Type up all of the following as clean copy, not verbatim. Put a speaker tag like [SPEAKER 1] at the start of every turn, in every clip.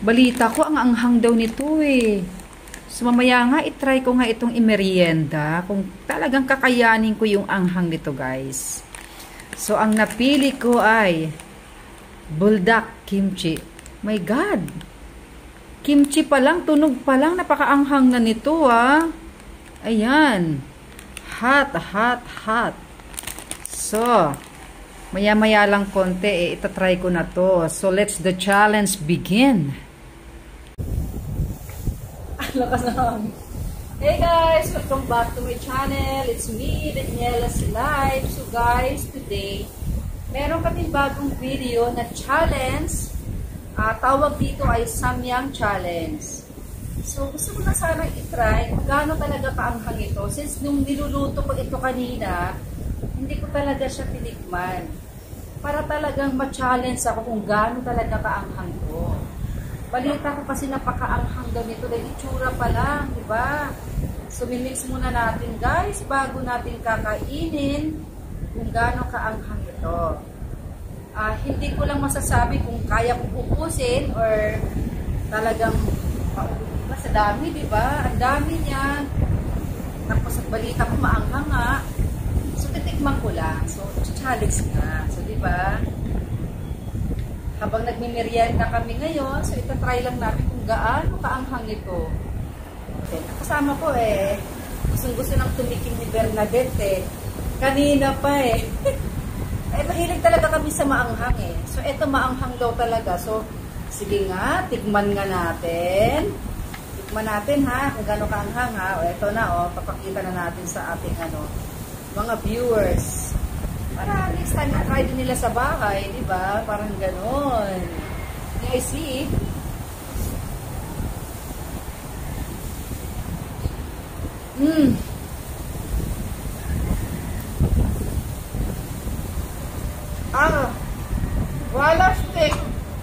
[SPEAKER 1] Balita ko, ang anghang daw nito eh. So, mamaya nga, itry ko nga itong imerienda. Kung talagang kakayanin ko yung anghang nito, guys. So, ang napili ko ay buldak kimchi. My God! Kimchi pa lang, tunog pa lang, napakaanghang na nito, ah. Ayan. Hot, hot, hot. So, maya-maya lang konti, itatry ko na to. So, let's the challenge begin. Lakas na. Hey guys, welcome back to my channel. It's me, Daniela's Live. So guys, today, meron kaming bagong video na challenge. Tawag dito ay Samyang Challenge. So, gusto ko na sana itry kung gaano talaga kaanghang ito. Since nung niluluto ko ito kanina, hindi ko talaga siya tinikman. Para talagang ma-challenge ako kung gaano talaga kaanghang ito. Balita ko kasi napakaanghang daw nito dahil itsura pa lang, di ba? So, mimix muna natin guys bago natin kakainin kung gaano kaanghang ito. Hindi ko lang masasabi kung kaya ko ubusin or talagang sa dami, di ba? Ang dami niya. Tapos at balita ko maanghang nga. So, titikman ko lang. So, challenge nga. So, di ba? Habang nagmimerienda kami ngayon, so itatry lang natin kung gaano kaanghang ito. Okay, kasama ko gusto nang tumikim ni Bernadette kanina pa mahilig talaga kami sa maanghang So, ito maanghang daw talaga. So, sige nga, tikman nga natin. Tikman natin ha, kung gaano kaanghang ha. O, ito na papakita na natin sa ating mga viewers. Para next time na-try din nila sa bahay, di ba? Parang ganon. I see. Wala stick.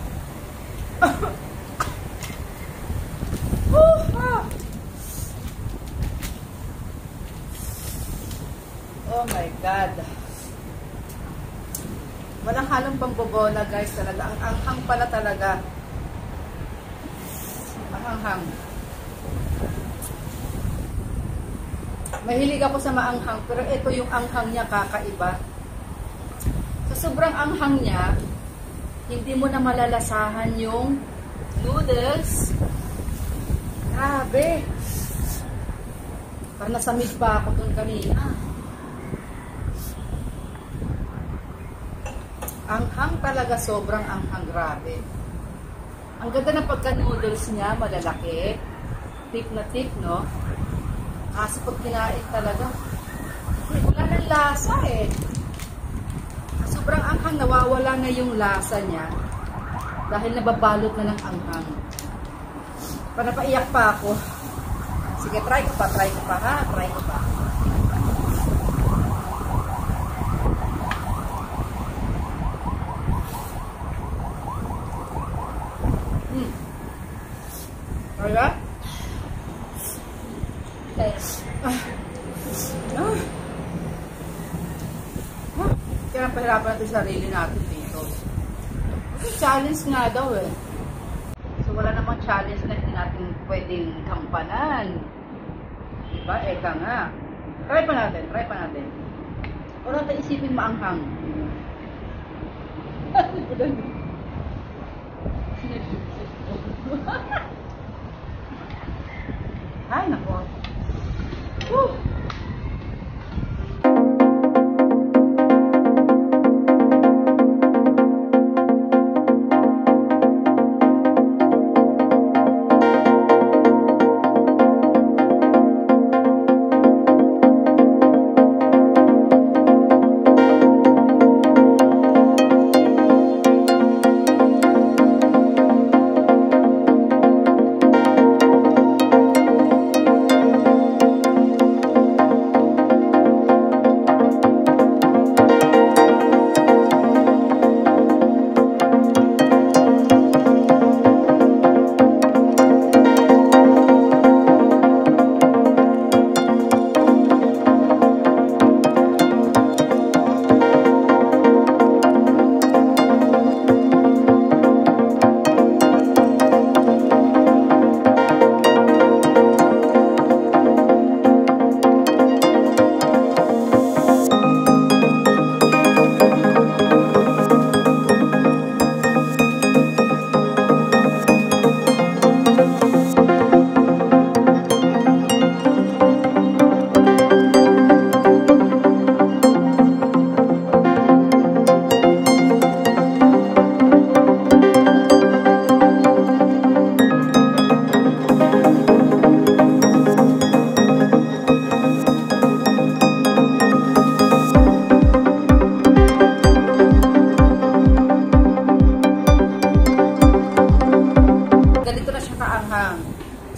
[SPEAKER 1] Oh my God. Walang halong pambobola guys talaga. Ang anghang pala talaga. Ang anghang. Mahilig ako sa maanghang. Pero ito yung anghang niya kakaiba. Sa sobrang anghang niya, hindi mo na malalasahan yung noodles. Grabe. Parang nasamid pa ako dun kanina. Anghang talaga, sobrang anghang, grabe. Ang ganda ng pagka-noodles niya, malalaki. Tip na tip, no? Kasi pag kinain talaga, wala nang lasa Sobrang anghang, nawawala na yung lasa niya. Dahil nababalot na ng anghang. Napaiyak pa ako. Sige, try ko pa ha, try ko pa. Wala? Okay. Kaya pahirapan natin sarili natin dito. Challenge nga daw So wala namang challenge na hindi natin pwedeng kampanan. Diba? Eka nga. Try pa natin. Wala natin isipin maanghang. Ay, nako. Woo!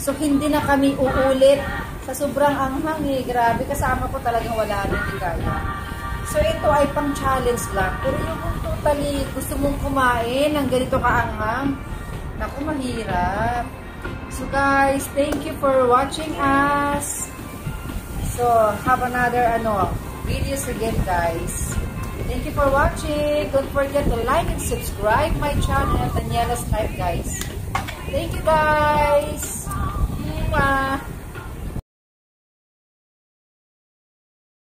[SPEAKER 1] So, hindi na kami uulit sa sobrang anghang eh. Grabe, kasama ko talagang wala na, hindi kaya. So, ito ay pang challenge lang. Pero yung kung totally gusto mong kumain ng ganito kaanghang, naku, mahirap. So, guys, thank you for watching us. So, have another, videos again, guys. Thank you for watching. Don't forget to like and subscribe my channel, Daniela's Life, guys. Thank you, guys. Mwah.